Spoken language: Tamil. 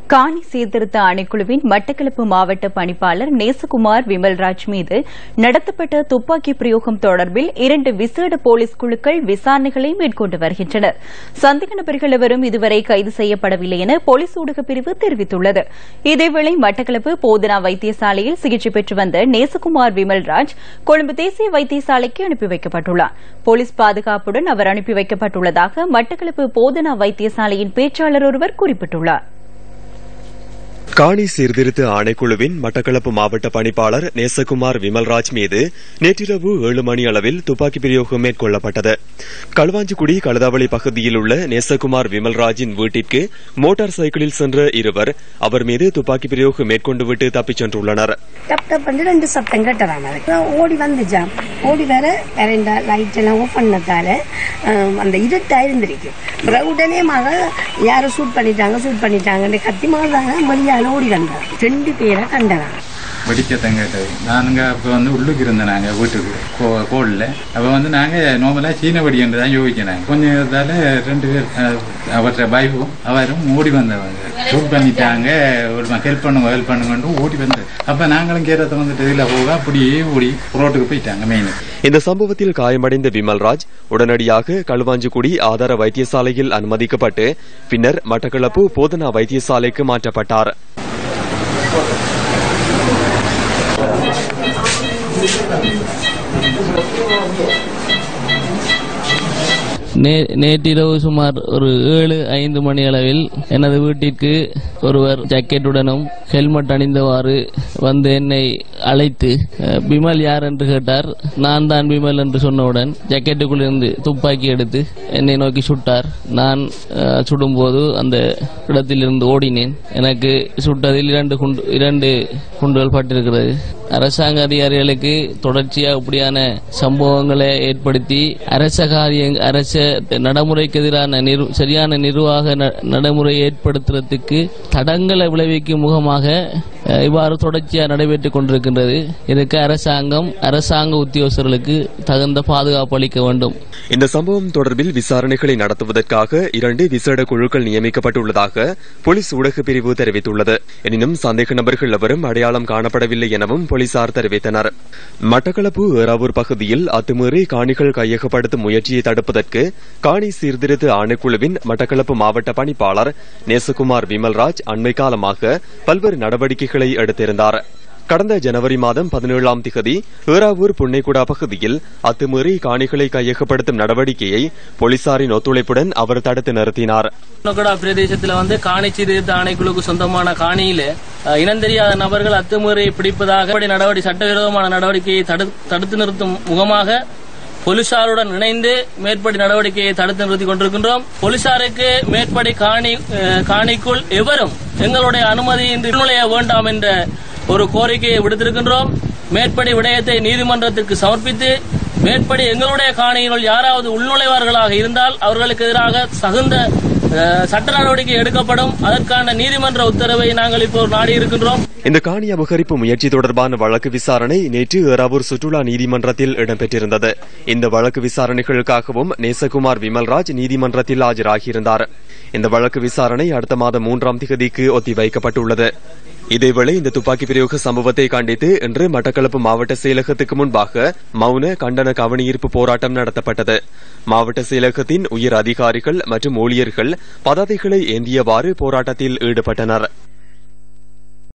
காணி சீர்திருத்த ஆணைக்குழுவின் மட்டக்களப்பு மாவட்ட பணிப்பாளர் நேசகுமார் விமல்ராஜ் மீது நடத்தப்பட்ட துப்பாக்கி பிரயோகம் தொடர்பில் 2 விசேட போலீஸ் குழுக்கள் விசாரணைகளை மேற்கொண்டு வருகின்றனர். சந்தேக நபர்கள் எவரும் இதுவரை கைது செய்யப்படவில்லை என போலீஸ் ஊடகப் பிரிவு தெரிவித்துள்ளது. இதேவேளை மட்டக்களப்பு போதனா வைத்தியசாலையில் சிகிச்சை பெற்று வந்த நேசகுமார் விமல்ராஜ் கொழும்பு தேசிய வைத்தியசாலைக்கு அனுப்பி வைக்கப்பட்டுள்ளார். போலீஸ் பாதுகாப்புடன் அவர் அனுப்பி வைக்கப்பட்டுள்ளதாக மட்டக்களப்பு போதனா வைத்தியசாலையின் பேச்சாளர் ஒருவர் குறிப்பிட்டுள்ளார். காணி சீர்திருத்த ஆணைக்குழுவின் மட்டக்களப்பு மாவட்ட பணிப்பாளர் நேசகுமார் விமல்ராஜ் மீது நேற்றிரவு 7 மணி அளவில் துப்பாக்கி பிரயோகம் மேற்கொள்ளப்பட்டது. களுவாஞ்சிக்குடி கழுதாவளி பகுதியில் உள்ள நேசகுமார் விமல்ராஜின் வீட்டிற்கு மோட்டார் சைக்கிளில் சென்ற இருவர் அவர் மீது துப்பாக்கி பிரயோகம் மேற்கொண்டுவிட்டு தப்பிச் சென்றுள்ளனர். சத்தம் கேட்டதான ஓடி வந்துச்சான். ஓடி வர லைட் எல்லாம் ஓபன் பண்ணதால அந்த இருட்டாயிருந்திருக்கு. உடனே யாரும் ஷூட் பண்ணிட்டாங்க கத்தி மாதிரி ஓடி வந்தா 2 பேரை கண்டனா வெடிக்கத்தான் கேட்டது. நானுங்க அப்போ உள்ளுக்கு இருந்தேன். நாங்கள் வீட்டுக்கு கோலில் அப்போ நாங்கள் நார்மலாக சீன வெடின்னு தான் யோசிக்கிறாங்க. கொஞ்சம் நேரத்தால் 2 பேர் அவற்றை பைக்கும் அவரும் ஓடி வந்தவங்க ஷூட் பண்ணிட்டாங்க. ஒரு ஹெல்ப் பண்ணுங்கன்ட்டு ஓடி வந்தது. அப்போ நாங்களும் கேரத்தை இதில் போக அப்படியே ஓடி ரோட்டுக்கு போயிட்டாங்க. மெயின் இந்த சம்பவத்தில் காயமடைந்த விமல்ராஜ் உடனடியாக களுவாஞ்சிக்குடி ஆதார வைத்தியசாலையில் அனுமதிக்கப்பட்டு பின்னர் மட்டக்களப்பு போதனா வைத்தியசாலைக்கு மாற்றப்பட்டார். நேற்றிரவு சுமார் ஒரு 7:05 மணி அளவில் எனது வீட்டிற்கு ஒருவர் ஜாக்கெட்டுடனும் ஹெல்மெட் அணிந்தவாறு வந்து என்னை அழைத்து பிமல் யார் என்று கேட்டார். நான் தான் பிமல் என்று சொன்னவுடன் ஜாக்கெட்டுக்குள் இருந்து துப்பாக்கி எடுத்து என்னை நோக்கி சுட்டார். நான் சுடும்போது அந்த இடத்திலிருந்து ஓடினேன். எனக்கு சுட்டதில் 2 குண்டுகள் பட்டிருக்கிறது. அரசாங்க அதிகாரிகளுக்கு தொடர்ச்சியாக இப்படியான சம்பவங்களை ஏற்படுத்தி அரச நடைமுறைக்கு எதிரான சரியான நிர்வாக நடைமுறை ஏற்படுத்துறதுக்கு தடங்களை விளைவிக்கும் முகமாக இவ்வாறு தொடர்ச்சியாக நடைபெற்றுக் கொண்டிருக்கின்றது. இதற்கு அரசாங்க உத்தியோகஸ்தர்களுக்கு தகுந்த பாதுகாப்பு அளிக்க வேண்டும். இந்த சம்பவம் தொடர்பில் விசாரணைகளை நடத்துவதற்காக 2 விசேட குழுக்கள் நியமிக்கப்பட்டுள்ளதாக போலீஸ் ஊடகப் பிரிவு தெரிவித்துள்ளது. எனினும் சந்தேக நபர்கள் எவரும் அடையாளம் காணப்படவில்லை எனவும் போலீசார் தெரிவித்தனர். மட்டக்களப்பு ஏறாவூர் பகுதியில் அத்துமீறி காணிகள் கையகப்படுத்தும் முயற்சியை தடுப்பதற்கு காணி சீர்திருத்த ஆணைக்குழுவின் மட்டக்களப்பு மாவட்ட பணிப்பாளர் நேசகுமார் விமல்ராஜ் அண்மை காலமாக பல்வேறு நடவடிக்கைகளை எடுத்திருந்தார். கடந்த ஜனவரி மாதம் 17ஆம் திகதி ஏறாவூர் புன்னைக்குடா பகுதியில் அத்துமீறி காணிகளை கையகப்படுத்தும் நடவடிக்கையை போலீசாரின் ஒத்துழைப்புடன் அவர் தடுத்து நிறுத்தினார். பிரதேசத்தில் காணி சீர்திருத்த ஆணைக்குழுக்கு சொந்தமான காணியில இனந்தெரியாத நபர்கள் அத்துமீறி பிடிப்பதாக சட்டவிரோதமான நடவடிக்கையை தடுத்து நிறுத்தும் முகமாக போலீசாருடன் இணைந்து மேற்படி நடவடிக்கையை தடுத்து நிறுத்திக் கொண்டிருக்கின்றோம். போலீசாருக்கு மேற்படி காணிக்குள் எவரும் எங்களுடைய அனுமதியின்றி நுழைய வேண்டாம் என்ற ஒரு கோரிக்கையை விடுத்திருக்கின்றோம். மேற்படி விடயத்தை நீதிமன்றத்திற்கு சமர்ப்பித்து மேற்படி எங்களுடைய காணியினுள் யாராவது உள்நுழைவார்களாக இருந்தால் அவர்களுக்கு எதிராக தகுந்த சட்ட நடவடிக்கை எடுக்கப்படும். அதற்கான நீதிமன்ற உத்தரவை நாங்கள் இப்போ நாடியிருக்கின்றோம். இந்த காணி அபகரிப்பு முயற்சி தொடர்பான வழக்கு விசாரணை நேற்று ஏறாவூர் சுற்றுலா நீதிமன்றத்தில் இடம்பெற்றிருந்தது. இந்த வழக்கு விசாரணைகளுக்காகவும் நேசகுமார் விமல்ராஜ் நீதிமன்றத்தில் ஆஜராகியிருந்தார். இந்த வழக்கு விசாரணை அடுத்த மாதம் 3ஆம் திகதிக்கு ஒத்திவைக்கப்பட்டுள்ளது. இதேவேளை இந்த துப்பாக்கி பிரயோக சம்பவத்தை கண்டித்து இன்று மட்டக்களப்பு மாவட்ட செயலகத்துக்கு முன்பாக மௌன கண்டன கவனஈர்ப்பு போராட்டம் நடத்தப்பட்டது. மாவட்ட செயலகத்தின் உயர் அதிகாரிகள் மற்றும் ஊழியர்கள் பதாதைகளை ஏந்தியவாறு போராட்டத்தில் ஈடுபட்டனர்.